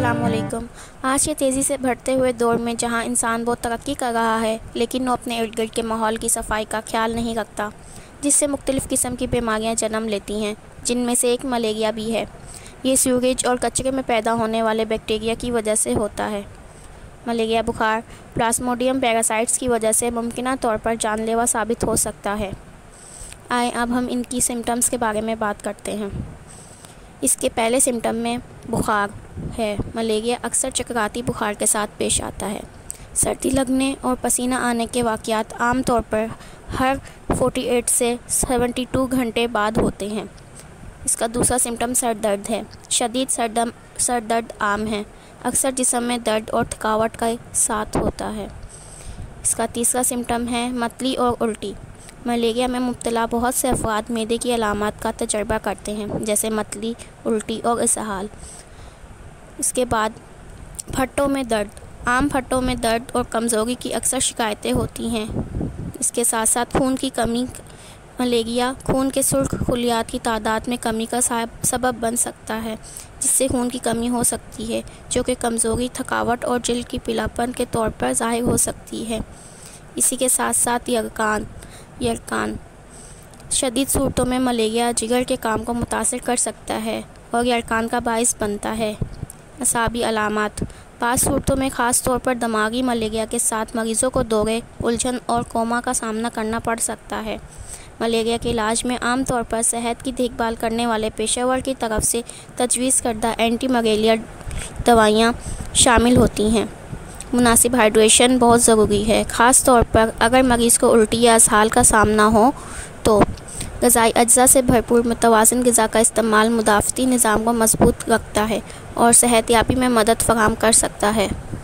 अस्सलामुअलैकुम। आज के तेज़ी से बढ़ते हुए दौर में जहां इंसान बहुत तरक्की कर रहा है, लेकिन वो अपने इर्द गिर्द के माहौल की सफाई का ख्याल नहीं रखता, जिससे मुख्तलिफ़ किस्म की बीमारियां जन्म लेती हैं, जिनमें से एक मलेरिया भी है। ये सीवरेज और कचरे में पैदा होने वाले बैक्टीरिया की वजह से होता है। मलेरिया बुखार प्लाज्मोडियम पैरासाइट्स की वजह से मुमकिना तौर पर जानलेवा साबित हो सकता है। आए अब हम इनकी सिम्टम्स के बारे में बात करते हैं। इसके पहले सिम्टम में बुखार है। मलेरिया अक्सर चकराती बुखार के साथ पेश आता है। सर्दी लगने और पसीना आने के वाक़यात आम तौर पर हर 48 से 72 घंटे बाद होते हैं। इसका दूसरा सिम्टम सर दर्द है। शदीद सर दर्द आम है, अक्सर जिस्म में दर्द और थकावट के साथ होता है। इसका तीसरा सिम्टम है मतली और उल्टी। मलेरिया में मुब्तला बहुत से अफराद मैदे की अलामात का तजर्बा करते हैं, जैसे मतली, उल्टी और इसहाल। इसके बाद फट्टों में दर्द। आम फट्टों में दर्द और कमज़ोरी की अक्सर शिकायतें होती हैं। इसके साथ साथ खून की कमी। मलेरिया खून के सुर्ख खुलियात की तादाद में कमी का सबब बन सकता है, जिससे खून की कमी हो सकती है, जो कि कमज़ोरी, थकावट और जिल्द की पीलापन के तौर पर ज़ाहिर हो सकती है। इसी के साथ साथ यरकान। शदीद सूरतों में मलेरिया जिगर के काम को मुतासिर कर सकता है और यरकान का बाइस बनता है। असाबी अलामात। बाज़ सूरतों में ख़ास तौर पर दिमागी मलेरिया के साथ मरीज़ों को दौरे, उलझन और कोमा का सामना करना पड़ सकता है। मलेरिया के इलाज में आम तौर पर सेहत की देखभाल करने वाले पेशेवर की तरफ से तजवीज़ करदा एंटी मलेरिया दवाइयाँ शामिल होती हैं। मुनासिब हाइड्रेशन बहुत ज़रूरी है, ख़ास तौर पर अगर मरीज़ को उल्टी या इसहाल का सामना हो तो। ग़िज़ाई अज्जा से भरपूर मुतवाज़िन ग़िज़ा का इस्तेमाल मुदाफ़ती निज़ाम को मज़बूत रखता है और सेहतयाबी में मदद फ़राहम कर सकता है।